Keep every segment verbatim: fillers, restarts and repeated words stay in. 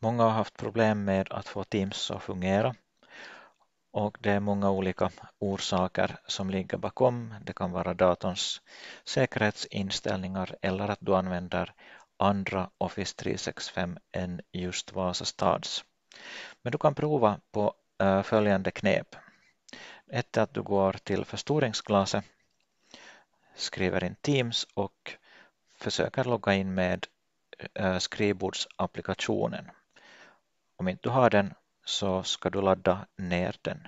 Många har haft problem med att få Teams att fungera och det är många olika orsaker som ligger bakom. Det kan vara datorns säkerhetsinställningar eller att du använder andra Office tre sextiofem än just Vasastads. Men du kan prova på äh, följande knep. Ett är att du går till förstoringsglaset, skriver in Teams och försöker logga in med äh, skrivbordsapplikationen. Om inte du har den så ska du ladda ner den.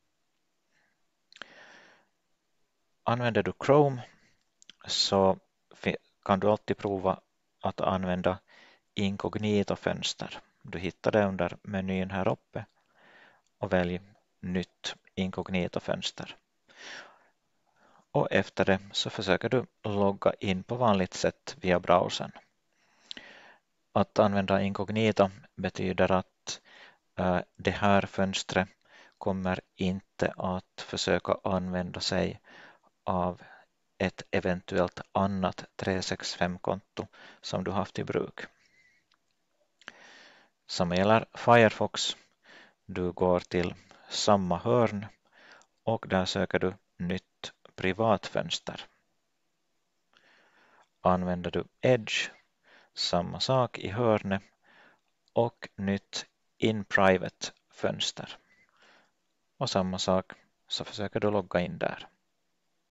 Använder du Chrome så kan du alltid prova att använda inkognito-fönster. Du hittar det under menyn här uppe och välj nytt inkognito-fönster. Och efter det så försöker du logga in på vanligt sätt via browsern. Att använda inkognito betyder att äh, det här fönstret kommer inte att försöka använda sig av ett eventuellt annat tre sextiofem-konto som du haft i bruk. Som gäller Firefox, du går till samma hörn och där söker du nytt privatfönster. Använder du Edge, samma sak i hörnet och nytt in private fönster. Och samma sak så försöker du logga in där.